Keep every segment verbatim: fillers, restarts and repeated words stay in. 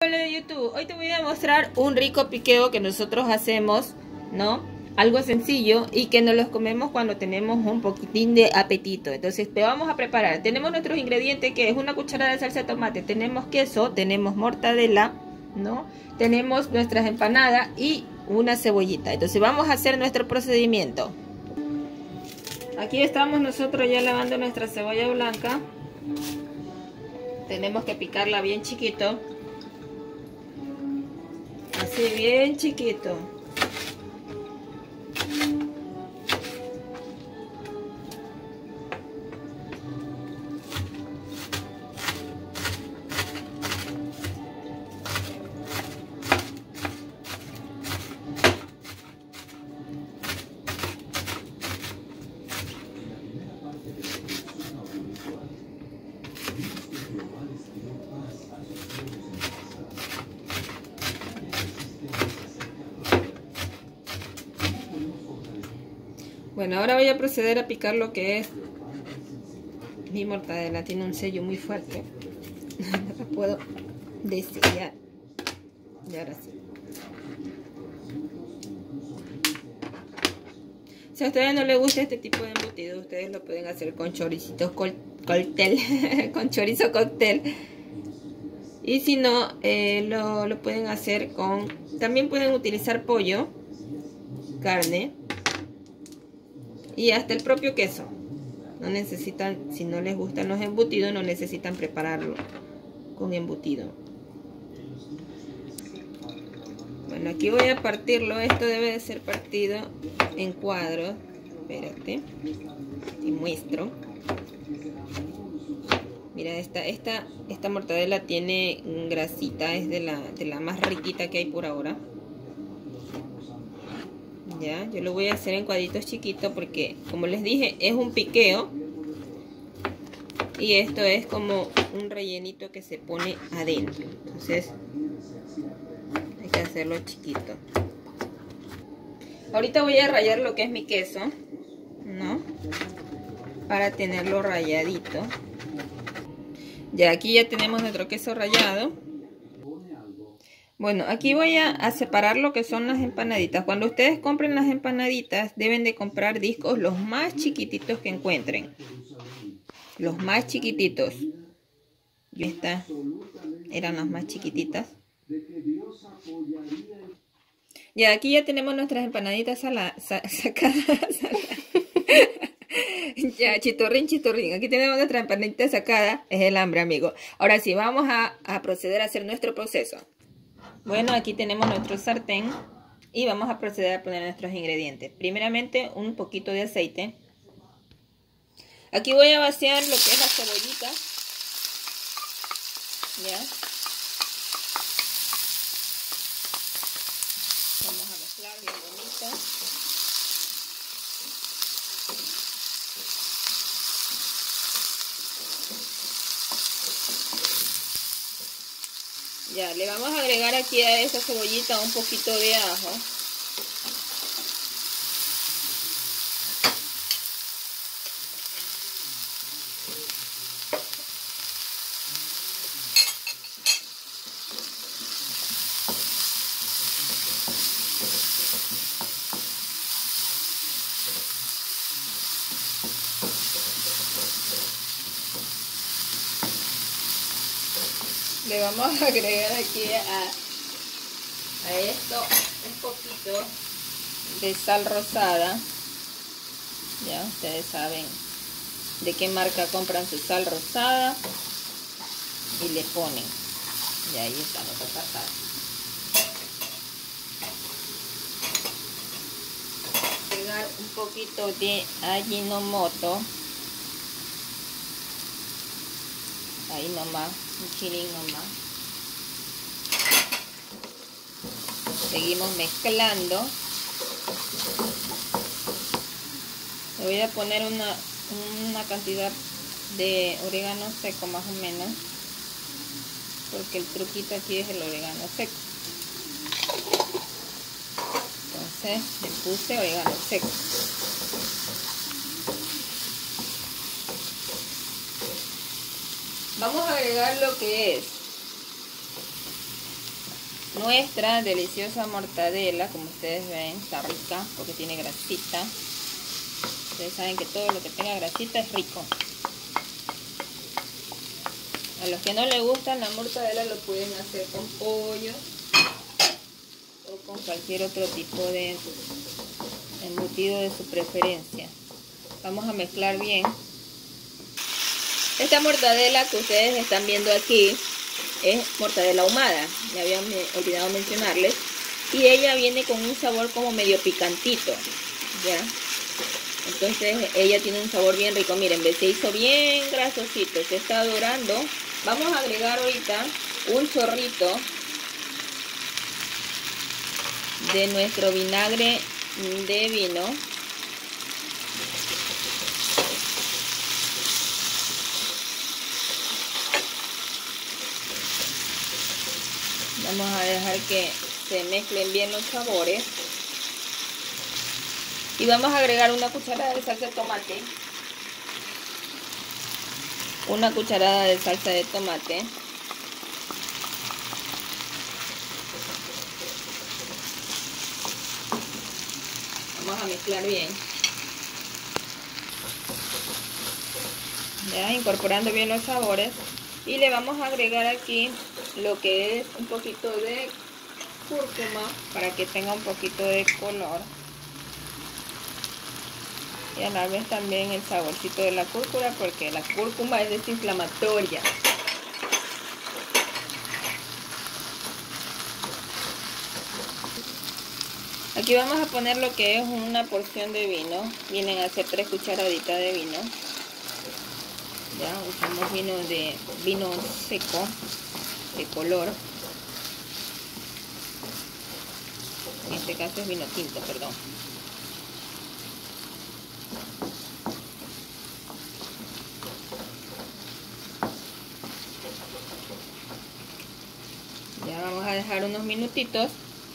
Hola de YouTube, hoy te voy a mostrar un rico piqueo que nosotros hacemos, ¿no? Algo sencillo y que nos los comemos cuando tenemos un poquitín de apetito. Entonces, te vamos a preparar. Tenemos nuestros ingredientes, que es una cucharada de salsa de tomate, tenemos queso, tenemos mortadela, ¿no? Tenemos nuestras empanadas y una cebollita. Entonces, vamos a hacer nuestro procedimiento. Aquí estamos nosotros ya lavando nuestra cebolla blanca. Tenemos que picarla bien chiquito. Así bien chiquito. Bueno, ahora voy a proceder a picar lo que es mi mortadela. Tiene un sello muy fuerte. No la puedo desellar. Y ahora sí. Si a ustedes no les gusta este tipo de embutido, ustedes lo pueden hacer con choricitos cóctel, con chorizo cóctel. Y si no, eh, lo, lo pueden hacer con... También pueden utilizar pollo, carne y hasta el propio queso. No necesitan, si no les gustan los embutidos, no necesitan prepararlo con embutido. Bueno, aquí voy a partirlo. Esto debe de ser partido en cuadros. Espérate, y muestro. Mira, esta, esta, esta mortadela tiene grasita, es de la, de la más riquita que hay por ahora. Ya, yo lo voy a hacer en cuadritos chiquitos porque, como les dije, es un piqueo. Y esto es como un rellenito que se pone adentro. Entonces, hay que hacerlo chiquito. Ahorita voy a rallar lo que es mi queso, ¿no? Para tenerlo ralladito. Ya, aquí ya tenemos nuestro queso rallado. Bueno, aquí voy a, a separar lo que son las empanaditas. Cuando ustedes compren las empanaditas, deben de comprar discos los más chiquititos que encuentren. Los más chiquititos. Y estas eran las más chiquititas. Ya, aquí ya tenemos nuestras empanaditas sala, sa, sacadas. Ya, chitorrín, chitorrín. Aquí tenemos nuestra empanadita sacada. Es el hambre, amigo. Ahora sí, vamos a, a proceder a hacer nuestro proceso. Bueno, aquí tenemos nuestro sartén y vamos a proceder a poner nuestros ingredientes. Primeramente, un poquito de aceite. Aquí voy a vaciar lo que es la cebollita. Ya. Vamos a mezclar bien bonito. Ya, le vamos a agregar aquí a esta cebollita un poquito de ajo. Le vamos a agregar aquí a, a esto un poquito de sal rosada. Ya ustedes saben de qué marca compran su sal rosada y le ponen. Y ahí está nuestra sal. Agregar un poquito de Ajinomoto. Ahí nomás, un chilín nomás. Seguimos mezclando. Le voy a poner una, una cantidad de orégano seco más o menos. Porque el truquito aquí es el orégano seco. Entonces le puse orégano seco. Vamos a agregar lo que es nuestra deliciosa mortadela. Como ustedes ven, está rica porque tiene grasita. Ustedes saben que todo lo que tenga grasita es rico. A los que no les gusta la mortadela lo pueden hacer con pollo o con cualquier otro tipo de embutido de su preferencia. Vamos a mezclar bien. Esta mortadela que ustedes están viendo aquí es mortadela ahumada, me había olvidado mencionarles, y ella viene con un sabor como medio picantito, ¿ya? Entonces ella tiene un sabor bien rico. Miren, se hizo bien grasosito, se está dorando. Vamos a agregar ahorita un chorrito de nuestro vinagre de vino. Vamos a dejar que se mezclen bien los sabores. Y vamos a agregar una cucharada de salsa de tomate. Una cucharada de salsa de tomate. Vamos a mezclar bien. Ya, incorporando bien los sabores. Y le vamos a agregar aquí lo que es un poquito de cúrcuma para que tenga un poquito de color. Y a la vez también el saborcito de la cúrcuma, porque la cúrcuma es desinflamatoria. Aquí vamos a poner lo que es una porción de vino. Vienen a ser tres cucharaditas de vino. Ya usamos vino de vino seco, de color. En este caso es vino tinto, perdón. Ya vamos a dejar unos minutitos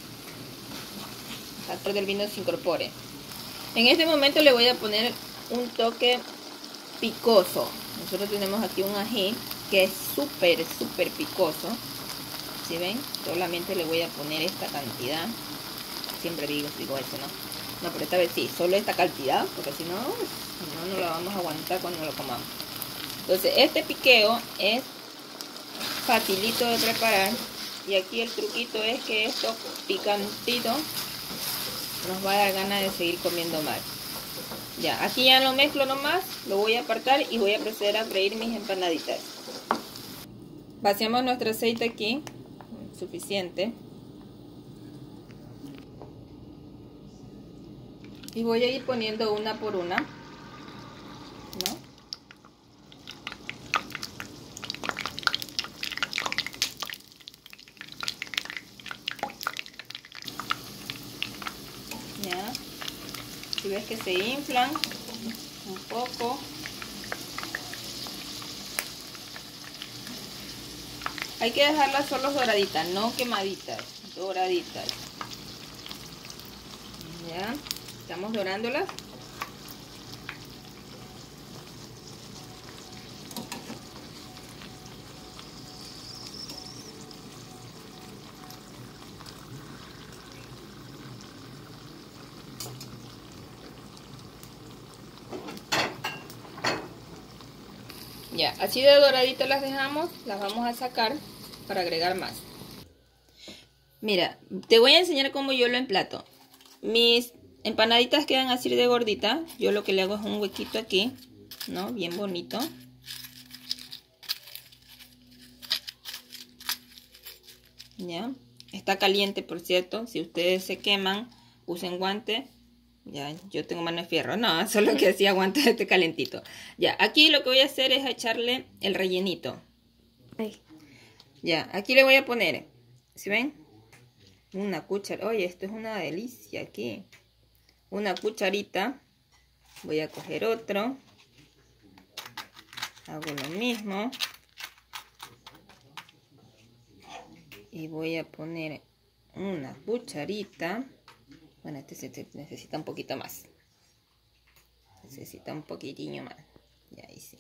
hasta que el vino se incorpore. En este momento le voy a poner un toque picoso. Nosotros tenemos aquí un ají que es súper, súper picoso. ¿Sí ven? Solamente le voy a poner esta cantidad. Siempre digo, digo eso, ¿no? No, pero esta vez sí, solo esta cantidad, porque si no, no, no la vamos a aguantar cuando lo comamos. Entonces, este piqueo es facilito de preparar. Y aquí el truquito es que esto picantito nos va a dar ganas de seguir comiendo más. Ya, aquí ya lo mezclo nomás, lo voy a apartar y voy a proceder a freír mis empanaditas. Vaciamos nuestro aceite aquí, suficiente. Y voy a ir poniendo una por una, ¿no? Ya. Si ves que se inflan un poco, hay que dejarlas solo doraditas, no quemaditas, doraditas. Ya, estamos dorándolas. Ya, así de doraditas las dejamos, las vamos a sacar para agregar más. Mira, te voy a enseñar cómo yo lo emplato. Mis empanaditas quedan así de gorditas. Yo lo que le hago es un huequito aquí, ¿no? Bien bonito. Ya, está caliente, por cierto. Si ustedes se queman, usen guante. Ya, yo tengo mano de fierro. No, solo que así aguanta este calentito. Ya, aquí lo que voy a hacer es echarle el rellenito. Ay. Ya, aquí le voy a poner, ¿sí ven? Una cuchara. Oye, esto es una delicia aquí. Una cucharita. Voy a coger otro. Hago lo mismo. Y voy a poner una cucharita. Bueno, este se necesita un poquito más. Necesita un poquitinho más. Ya ahí sí.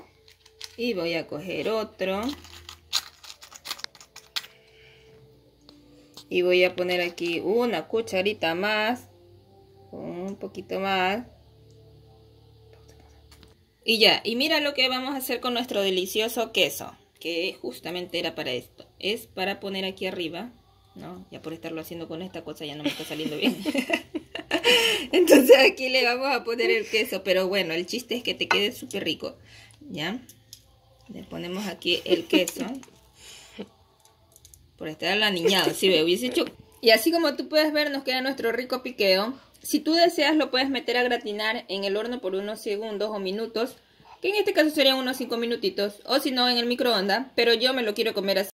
Y voy a coger otro. Y voy a poner aquí una cucharita más. Un poquito más. Y ya, y mira lo que vamos a hacer con nuestro delicioso queso, que justamente era para esto. Es para poner aquí arriba, ¿no? Ya por estarlo haciendo con esta cosa ya no me está saliendo bien. Entonces aquí le vamos a poner el queso, pero bueno, el chiste es que te quede súper rico, ¿ya? Le ponemos aquí el queso. Por estar la niñada, si me hubiese hecho... Y así como tú puedes ver, nos queda nuestro rico piqueo. Si tú deseas, lo puedes meter a gratinar en el horno por unos segundos o minutos, que en este caso serían unos cinco minutitos, o si no, en el microondas, pero yo me lo quiero comer así.